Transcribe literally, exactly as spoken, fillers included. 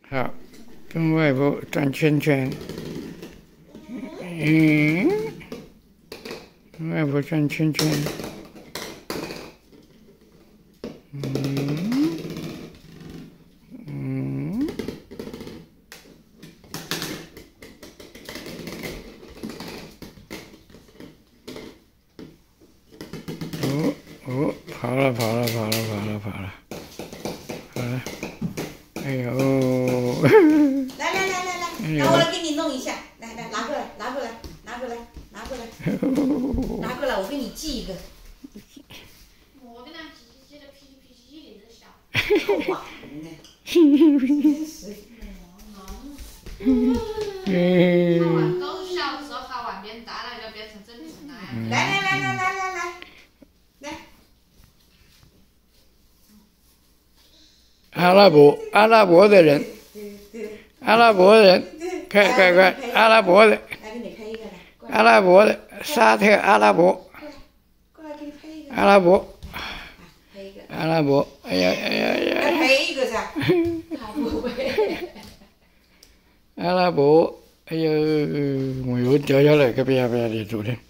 好，跟外婆转圈圈。嗯，跟外婆转圈圈。嗯嗯。哦哦，跑了跑了跑了跑了跑了，好了。哎呦！ 来来来来来，让我来给你弄一下，来来拿过来拿过来拿过来拿过来，拿过来，我给你系一个。 我跟他系系的皮皮皮的那个小。 好玩呢，真是。 他玩都是小的时候，他玩变大了就变成正常了。 来来来来来来来来。 阿拉伯阿拉伯的人，阿拉伯人，快快快，阿拉伯的， 来给你拍一个来， 阿拉伯的，沙特阿拉伯， 过来给你拍一个， 阿拉伯， 拍一个， 阿拉伯，哎呀哎呀哎呀， 来拍一个噻，他不会。 阿拉伯，哎呦，我又掉下来个别别的住的。